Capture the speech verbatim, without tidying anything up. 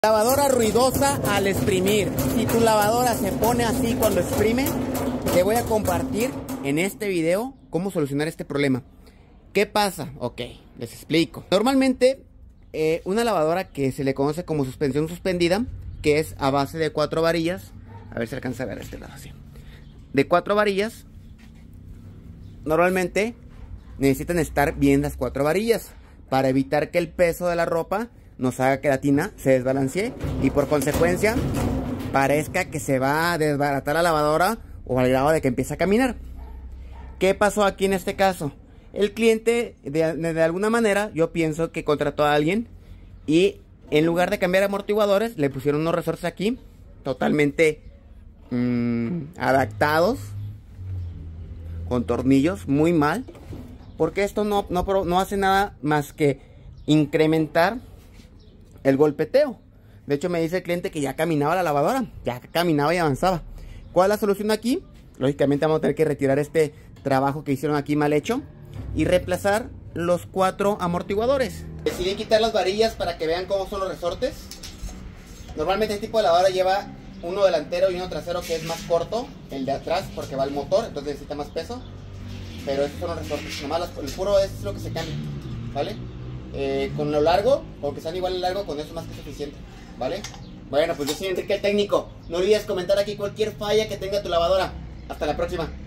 Lavadora ruidosa al exprimir. Si tu lavadora se pone así cuando exprime, te voy a compartir en este video cómo solucionar este problema. ¿Qué pasa? Ok, les explico. Normalmente eh, una lavadora que se le conoce como suspensión suspendida, que es a base de cuatro varillas, a ver si alcanza a ver este lado así, de cuatro varillas, normalmente necesitan estar bien las cuatro varillas para evitar que el peso de la ropa nos haga que la tina se desbalancee y por consecuencia parezca que se va a desbaratar la lavadora o al grado de que empiece a caminar. ¿Qué pasó aquí en este caso? El cliente de, de alguna manera, yo pienso que contrató a alguien y en lugar de cambiar amortiguadores le pusieron unos resortes aquí totalmente mmm, adaptados con tornillos muy mal, porque esto no, no, no hace nada más que incrementar el golpeteo. De hecho me dice el cliente que ya caminaba la lavadora, ya caminaba y avanzaba. ¿Cuál es la solución aquí? Lógicamente vamos a tener que retirar este trabajo que hicieron aquí mal hecho y reemplazar los cuatro amortiguadores. Decidí quitar las varillas para que vean cómo son los resortes. Normalmente este tipo de lavadora lleva uno delantero y uno trasero que es más corto, el de atrás porque va el motor, entonces necesita más peso. Pero estos son los resortes, nomás el puro es lo que se cambia, ¿vale? Eh, con lo largo, o que sean igual de largo, con eso es más que suficiente, ¿vale? Bueno, pues yo soy Enrique el técnico. No olvides comentar aquí cualquier falla que tenga tu lavadora. Hasta la próxima.